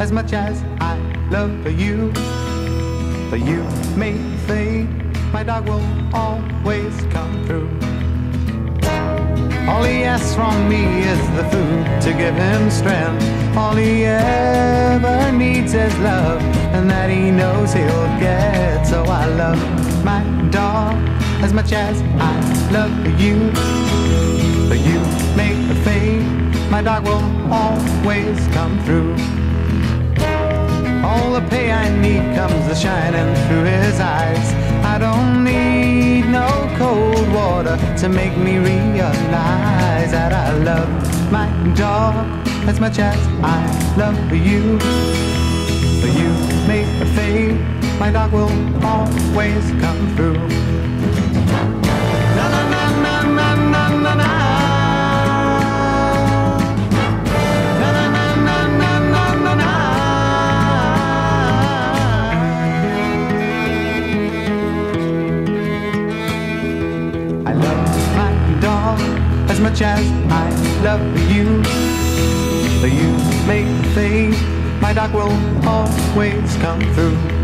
as much as I love you. But you may fade, my dog will always come through. All he asks from me is the food to give him strength. All he ever needs is love, and that he knows he'll get. So I love my dog as much as I love you. But you may fade, my dog will always come through. All the pay I need comes shining through his eyes. I don't need no cold water to make me realize that I love my dog as much as I love you. But you may fade, my dog will always come through. Na na na na na na na na. As much as I love you. But you may fade, my dog will always come through.